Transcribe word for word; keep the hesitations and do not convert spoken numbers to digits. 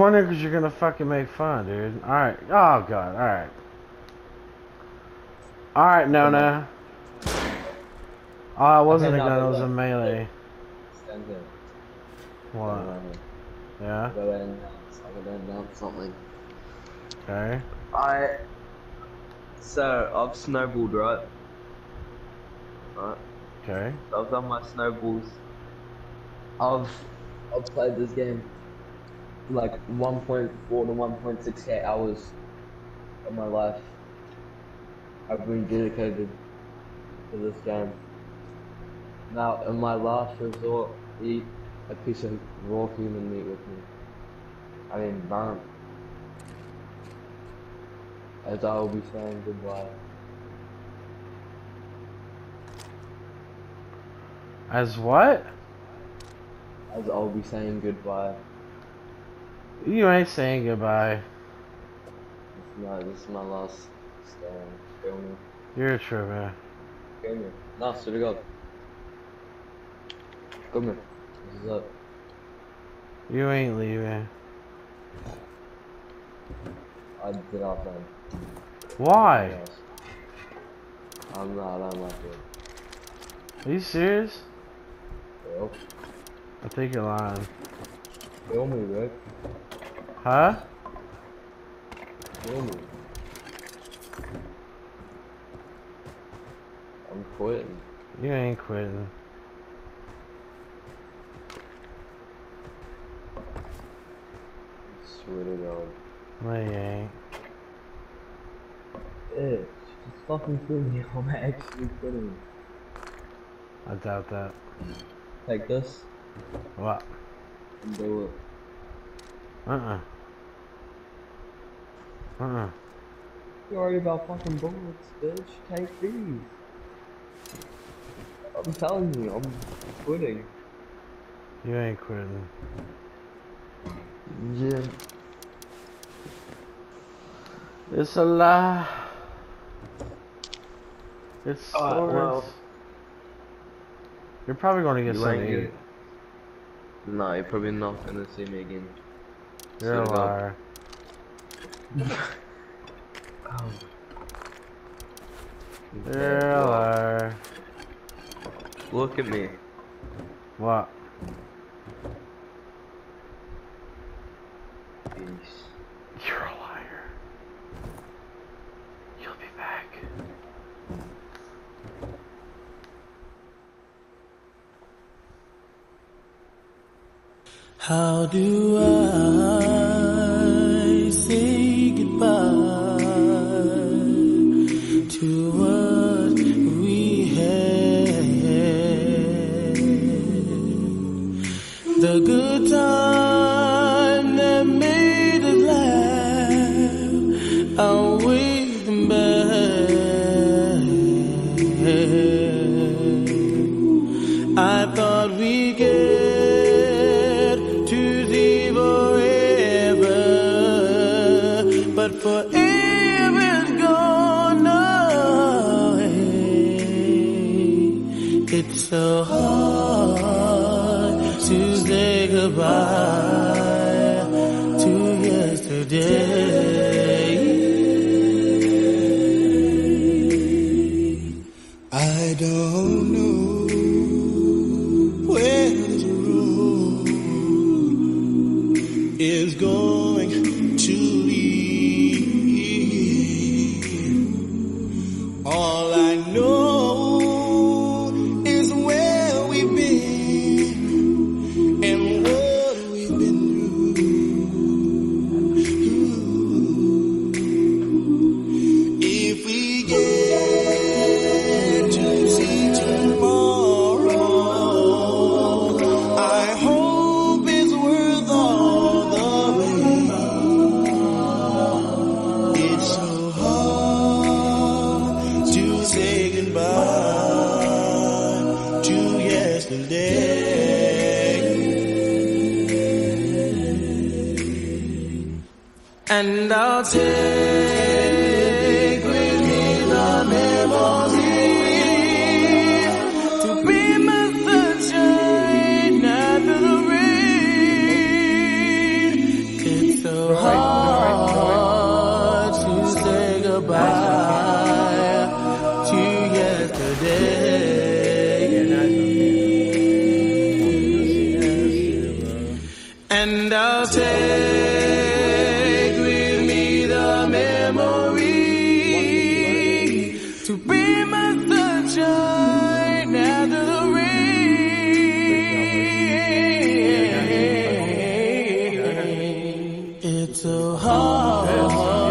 wondering because you're gonna fucking make fun, dude. Alright. Oh, God. Alright. Alright, Nona. Oh, I wasn't Okay, a no, gun, it but was a look. melee. Stand here. What? Stand right here. Yeah? Go ahead and announce. I'm gonna announce something. Okay. I. So, I've snowballed, right? Right. Okay. So I've done my snowballs. I've. I've played this game like one point four to one point six K hours of my life. I've been dedicated to this game. Now, in my last resort, eat a piece of raw human meat with me. I mean, burnt. As I will be saying goodbye. As what? As I'll be saying goodbye. You ain't saying goodbye. No, this is my last stand. Feel me? You're a tripper. Feel me? No, swear to God. Come here. This is up. You ain't leaving. I did not plan. Why? Yes. I'm not, I'm not good. Are you serious? Yo. I think you're lying. Feel me, Rick. Huh? Feel me. I'm quitting. You ain't quitting. Swear to God. No, you ain't. Bitch, just fucking kill me. I'm actually quitting. I doubt that. Take this What? and do it. Uh-uh. Uh-uh. You're worried about fucking bullets, bitch. Take these. I'm telling you, I'm quitting. You ain't quitting. Yeah. It's a lie. It's Alright, stories. well. You're probably going to get You something ain't to eat. good. No, you're probably not gonna see me again. You're a liar. Oh. You're a liar. Look at me. What? Peace. You're a liar. You'll be back. How do I say goodbye to what we had? The good time that made us laugh, I'll wait them back. I thought we'd get but forever's gone away. It's so hard to say goodbye to yesterday. I don't know where this road is going to lead. All I know is where we've been and what we've been through. If we get to see tomorrow, I hope it's worth all the rain. It's so hard to say goodbye to yesterday. And I'll take with me the memories to be my sunshine after the rain. It's so hard.